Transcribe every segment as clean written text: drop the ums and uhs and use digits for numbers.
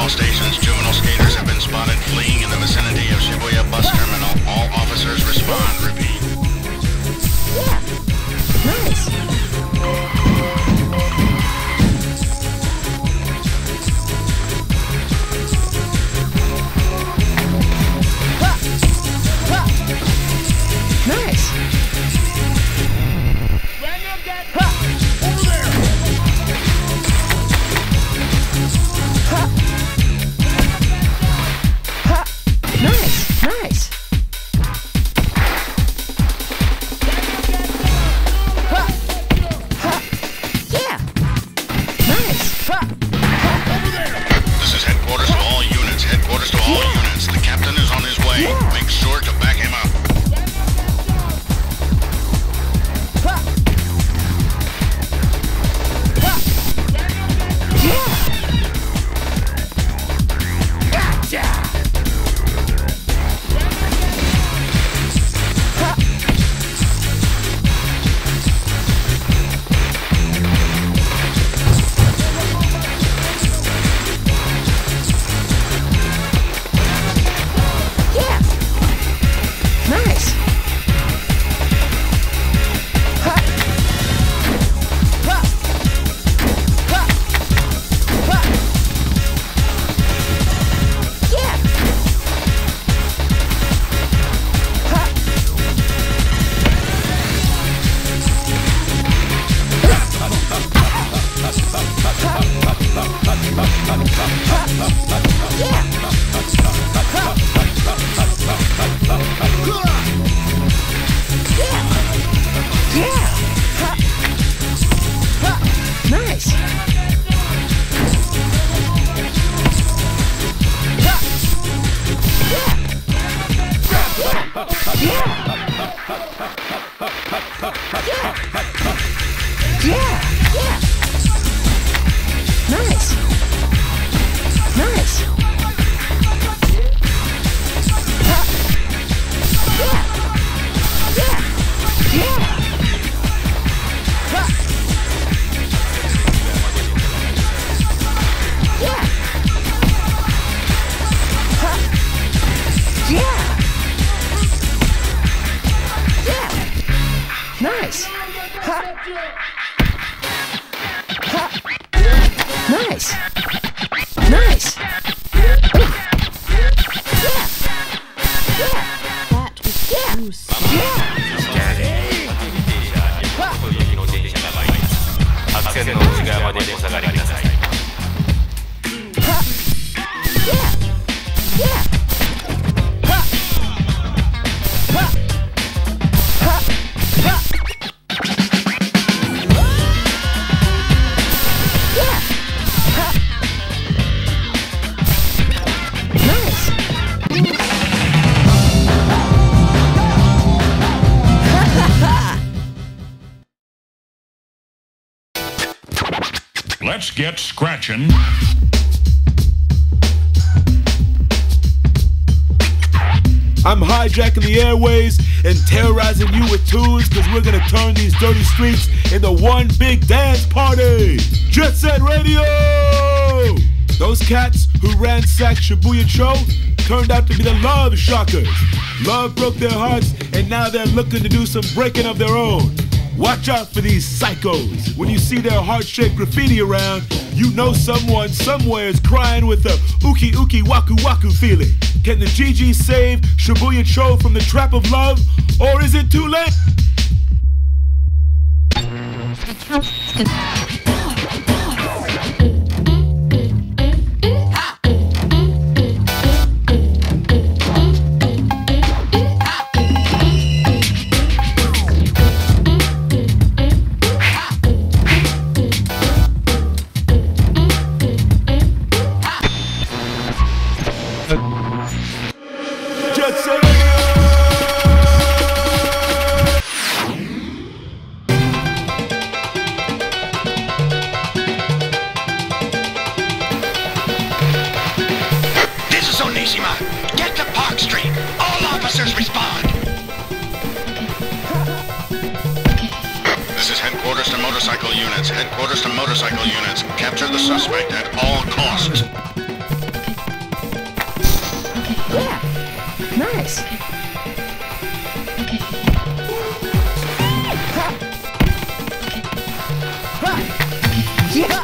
all stations, juvenile skaters have been spotted fleeing in the vicinity of Shibuya bus terminal. All officers respond. Repeat. Yeah. Nice. Nice. Nice, nice. Yeah. Nice. This is headquarters to all units. Headquarters to all units. The captain is on his way. Make sure to back him up. Let's get scratching. I'm hijacking the airways and terrorizing you with tunes because we're gonna turn these dirty streets into one big dance party. Jet Set Radio! Those cats who ransacked Shibuya-cho turned out to be the Love Shockers. Love broke their hearts and now they're looking to do some breaking of their own. Watch out for these psychos. When you see their heart-shaped graffiti around, you know someone somewhere is crying with a uki uki waku waku feeling. Can the GG save Shibuya-cho from the trap of love, or is it too late? Get to Park Street. All officers respond. This is headquarters to motorcycle units. Headquarters to motorcycle units. Capture the suspect at all costs. Nice. Yeah.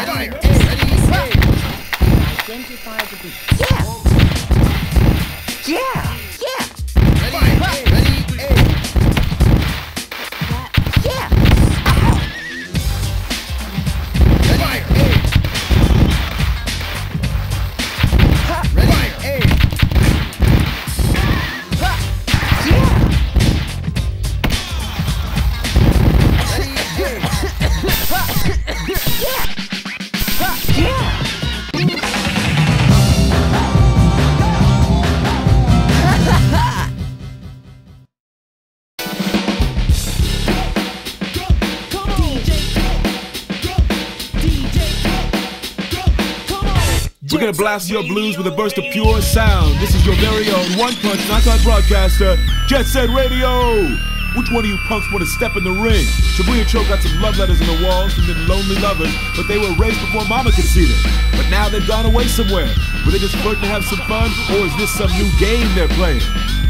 Fire. Identify the beat. Yeah. We're gonna blast your blues with a burst of pure sound. This is your very own one-punch knockout broadcaster, Jet Set Radio. Which one of you punks want to step in the ring? Shibuya Cho got some love letters on the walls from the lonely lovers, but they were raised before mama could see them. But now they've gone away somewhere. Were they just flirting to have some fun, or is this some new game they're playing?